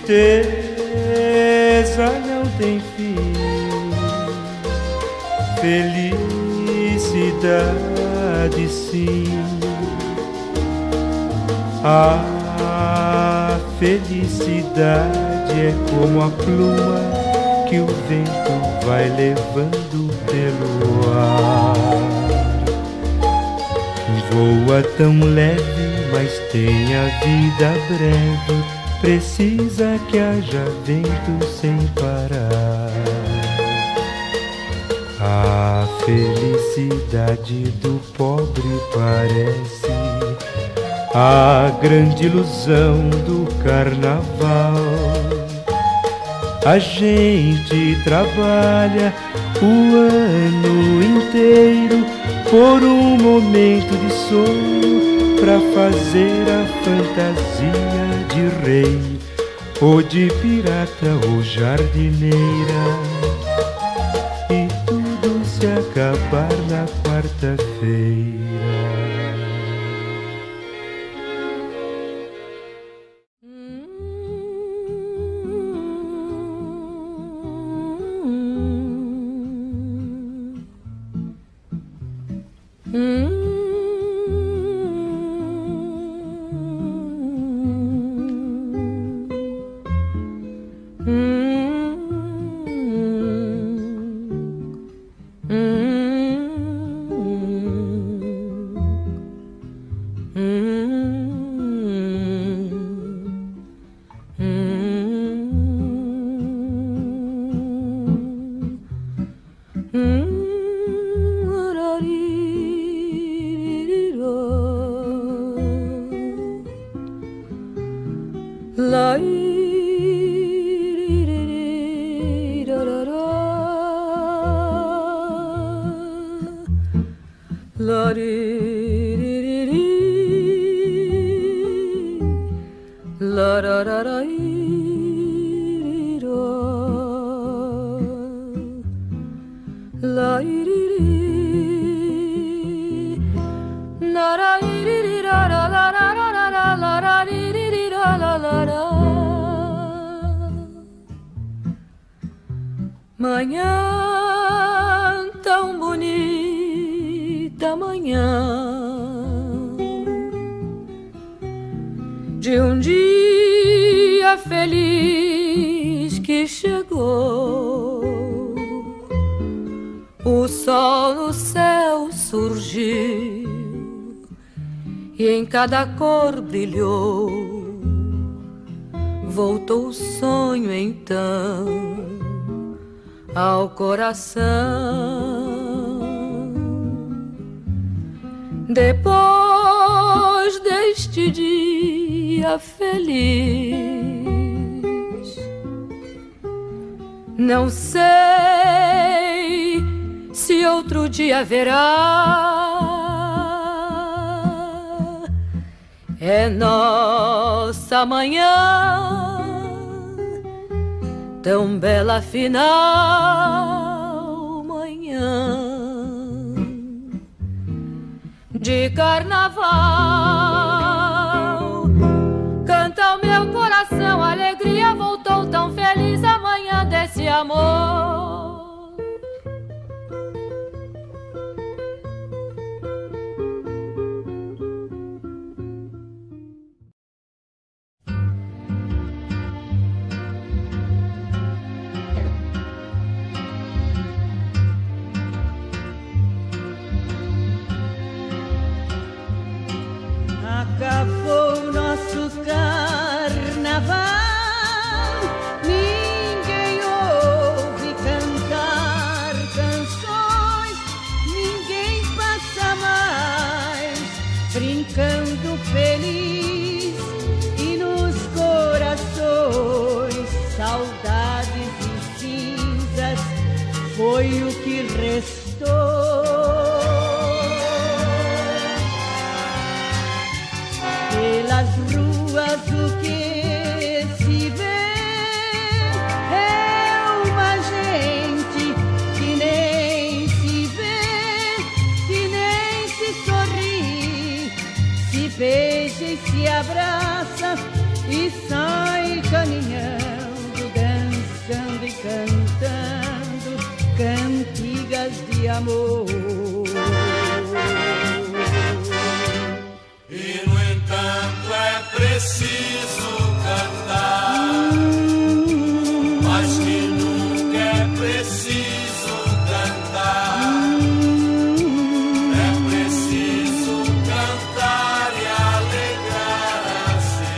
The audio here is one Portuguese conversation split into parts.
tristeza não tem fim, felicidade sim. A felicidade é como a pluma que o vento vai levando pelo ar. Voa tão leve, mas tem a vida breve, precisa que haja vento sem parar. A felicidade do pobre parece a grande ilusão do carnaval. A gente trabalha o ano inteiro por um momento de sonho, pra fazer a fantasia de rei, ou de pirata ou jardineira, e tudo se acabar na quarta-feira. Manhã tão bonita, manhã de um dia feliz que chegou. O sol no céu surgiu e em cada cor brilhou. Voltou o sonho então ao coração. Depois deste dia feliz, não sei se outro dia haverá. É nossa manhã tão bela final, manhã de carnaval. Canta o meu coração, a alegria voltou tão feliz, a manhã desse amor. Acabou nosso carnaval, ninguém ouve cantar canções, ninguém passa mais brincando feliz, e nos corações saudades e cinzas foi o que restou. Pelas ruas o que se vê é uma gente que nem se vê, que nem se sorri, se beija e se abraça, e sai caminhando, dançando e cantando cantigas de amor. E no entanto é preciso cantar, mas que nunca é preciso cantar. É preciso cantar e alegrar a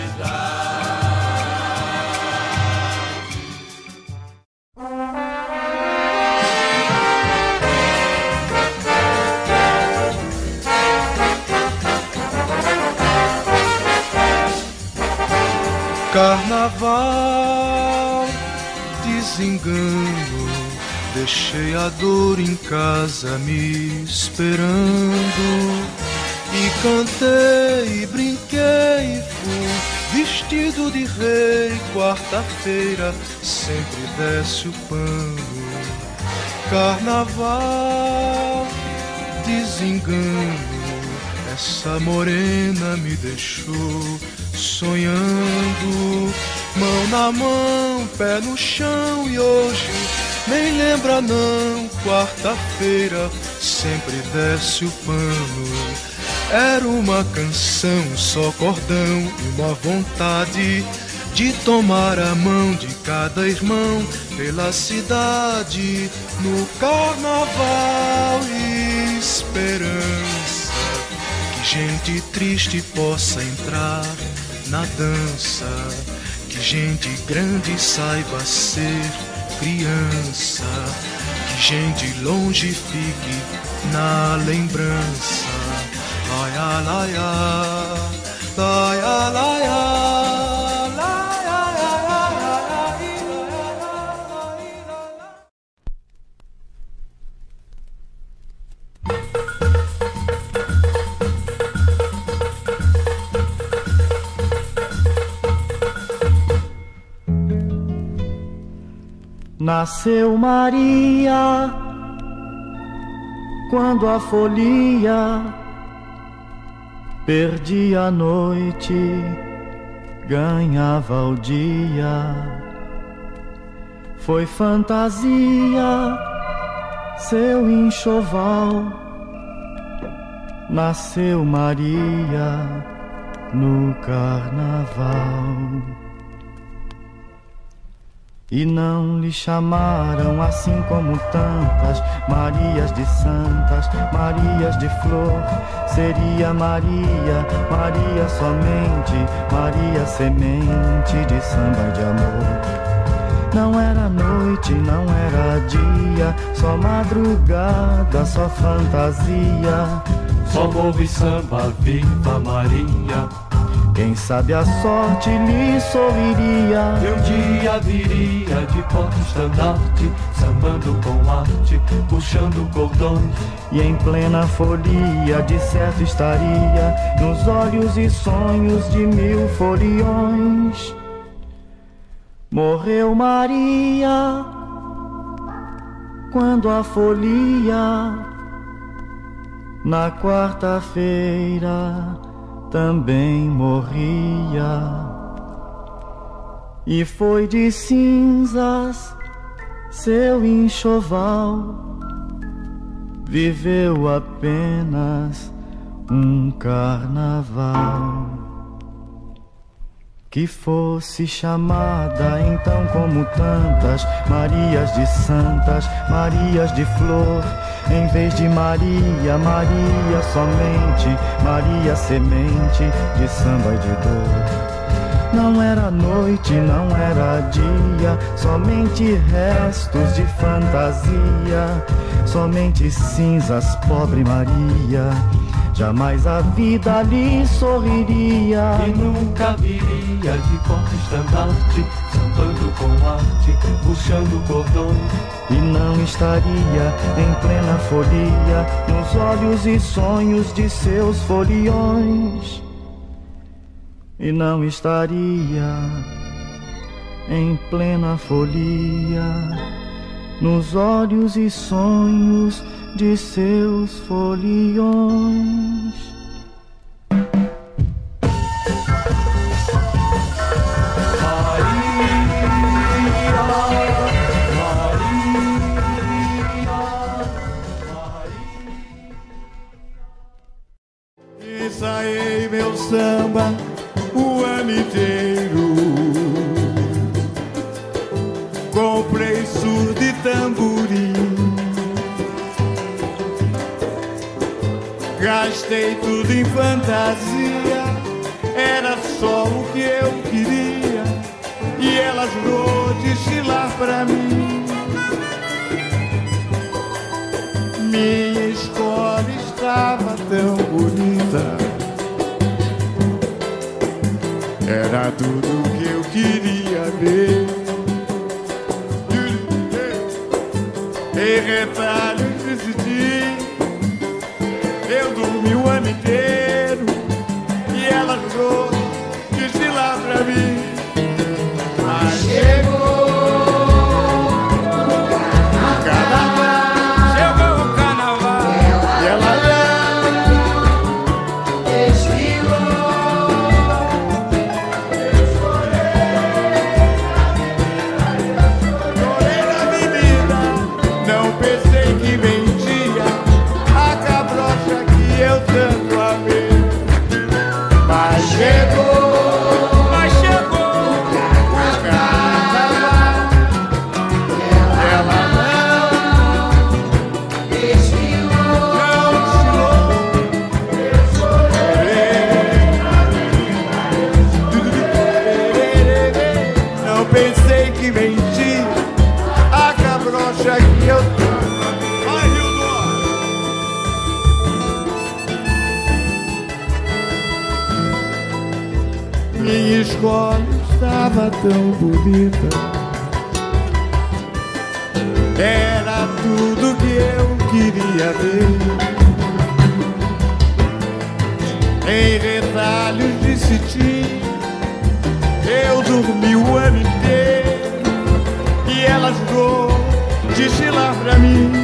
Carnaval, desengano, deixei a dor em casa me esperando. E cantei, brinquei, fui vestido de rei. Quarta-feira sempre desce o pano. Carnaval, desengano, essa morena me deixou sonhando, mão na mão, pé no chão, e hoje nem lembra não. Quarta-feira sempre desce o pano. Era uma canção, só cordão e uma vontade de tomar a mão de cada irmão pela cidade no carnaval. E esperança que gente triste possa entrar na dança, que gente grande saiba ser criança, que gente longe fique na lembrança. Laia, laia, laia, laia. Nasceu Maria quando a folia perdia a noite, ganhava o dia. Foi fantasia seu enxoval. Nasceu Maria no carnaval. E não lhe chamaram assim como tantas Marias de santas, Marias de flor. Seria Maria, Maria somente, Maria semente de samba e de amor. Não era noite, não era dia, só madrugada, só fantasia. Só morro e samba, viva Maria. Quem sabe a sorte lhe sorriria. E um dia viria de porta-estandarte, sambando com arte, puxando cordões. E em plena folia de certo estaria nos olhos e sonhos de 1000 foliões. Morreu Maria quando a folia na quarta-feira também morria. E foi de cinzas seu enxoval, viveu apenas um carnaval. Que fosse chamada então como tantas Marias de santas, Marias de flor. Em vez de Maria, Maria somente, Maria semente de samba e de dor. Não era noite, não era dia, somente restos de fantasia, somente cinzas, pobre Maria. Jamais a vida lhe sorriria. E nunca viria de porta-estandarte, sambando com arte, puxando cordões. E não estaria em plena folia nos olhos e sonhos de seus foliões. E não estaria em plena folia nos olhos e sonhos de seus foliões. ensaiei meu samba o ano inteiro. Comprei surdo e tamborim, gastei tudo em fantasia, era só o que eu queria, e ela jurou desfilar pra mim. Minha escola estava tão bonita, era tudo que eu queria ver. Em retalhos decidi, eu dormi o ano inteiro, e ela jurou desfilar pra mim. Mas chegou o carnaval, chegou o carnaval, e ela não desfilou. Eu chorei na avenida, não pensei que vendia a cabrocha que eu tanto amei. Mas chegou o carnaval, ela não desfilou. Eu chorei, não pensei que vendia a cabrocha que eu tanto amei. Vai, Hildo! Minha escola estava tão bonita, era tudo que eu queria ver. Em retalhos de cetim, eu dormi o ano inteiro, e ela jurou desfilar pra mim.